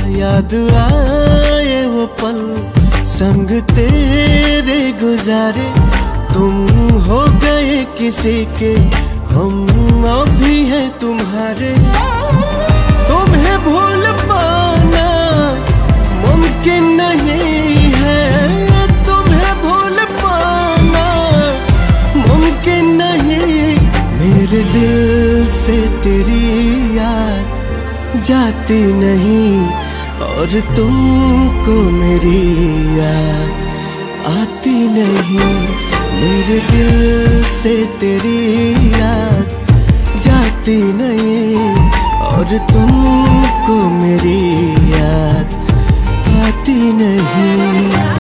याद आए वो पल संग तेरे गुजारे। तुम हो गए किसी के, हम अभी हैं तुम्हारे। तुम्हें भूल पाना मुमकिन नहीं है, तुम्हें भूल पाना मुमकिन नहीं। मेरे दिल से तेरी याद जाती नहीं, और तुमको मेरी याद आती नहीं। मेरे दिल से तेरी याद जाती नहीं, और तुमको मेरी याद आती नहीं।